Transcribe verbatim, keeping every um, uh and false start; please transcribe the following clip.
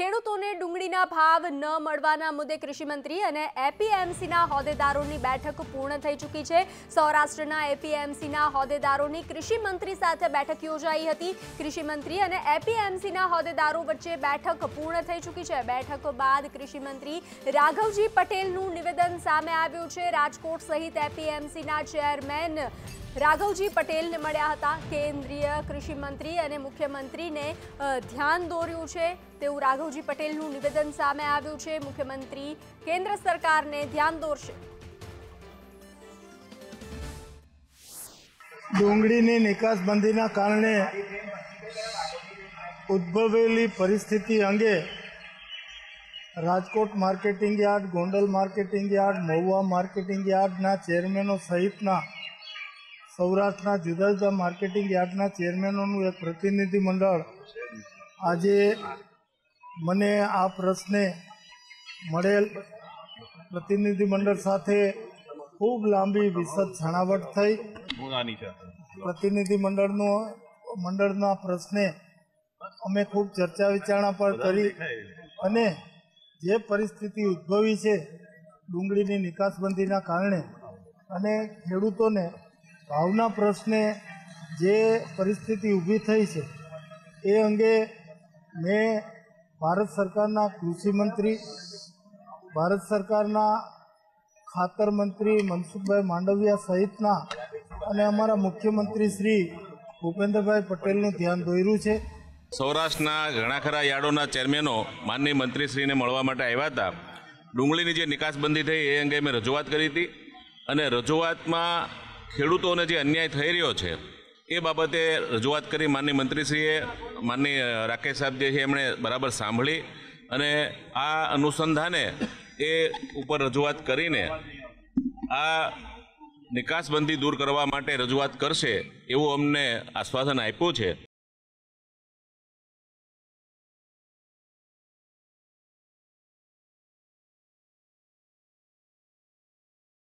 ખેડૂતોને ડુંગળીના ભાવ ન મળવાના મુદ્દે કૃષિમંત્રી અને એપીએમસીના હોદ્દેદારોની બેઠક પૂર્ણ થઈ ચૂકી છે। સૌરાષ્ટ્રના એપીએમસીના હોદ્દેદારોની કૃષિમંત્રી સાથે બેઠક યોજાઈ હતી। કૃષિમંત્રી અને એપીએમસીના હોદ્દેદારો વચ્ચે બેઠક પૂર્ણ થઈ ચૂકી છે। બેઠક બાદ કૃષિમંત્રી રાઘવજી પટેલનું નિવેદન સામે આવ્યું છે। રાજકોટ સહિત એપીએમસીના ચેરમેન રાઘવજી પટેલને મળ્યા હતા। કેન્દ્રીય કૃષિ મંત્રી અને મુખ્યમંત્રીને ધ્યાન દોર્યું છે તેવું રાઘવજી પટેલનું નિવેદન સામે આવ્યું છે। મુખ્યમંત્રી કેન્દ્ર સરકારને ધ્યાન દોરશે। ડુંગળીની નિકાસબંધીના કારણે ઉદ્ભવેલી પરિસ્થિતિ અંગે Rajkot marketing yard, Gondal marketing yard, Mahuva marketing યાર્ડના ચેરમેનો સહિતના સૌરાષ્ટ્રના જુદા જુદા માર્કેટિંગ યાર્ડના ચેરમેનોનું એક પ્રતિનિધિ મંડળ આજે મને આ પ્રશ્ને મળેલ પ્રતિનિધિ મંડળ સાથે ખૂબ લાંબી વિશદ છણાવટ થઈ। પ્રતિનિધિ મંડળનો મંડળના પ્રશ્ને અમે ખૂબ ચર્ચા વિચારણા પણ કરી અને જે પરિસ્થિતિ ઉદ્ભવી છે ડુંગળીની નિકાસબંધીના કારણે અને ખેડૂતોને ભાવના પ્રશ્ને જે પરિસ્થિતિ ઊભી થઈ છે એ અંગે મેં ભારત સરકારના કૃષિ મંત્રી, ભારત સરકારના ખાતર મંત્રી મનસુખભાઈ માંડવિયા સહિતના અને અમારા મુખ્યમંત્રી શ્રી ભૂપેન્દ્રભાઈ પટેલનું ધ્યાન દોર્યું છે। સૌરાષ્ટ્રના ઘણા ખરા યાર્ડોના ચેરમેનો માનનીય મંત્રીશ્રીને મળવા માટે આવ્યા હતા। ડુંગળીની જે નિકાસબંધી થઈ એ અંગે મેં રજૂઆત કરી હતી અને રજૂઆતમાં ખેડૂતોને જે અન્યાય થઈ રહ્યો છે એ બાબતે રજૂઆત કરી માનનીય મંત્રીશ્રીએ, માનનીય રાકેશ સાહેબ જે છે એમણે બરાબર સાંભળી અને આ અનુસંધાને એ ઉપર રજૂઆત કરીને આ નિકાસબંધી દૂર કરવા માટે રજૂઆત કરશે એવું અમને આશ્વાસન આપ્યું છે।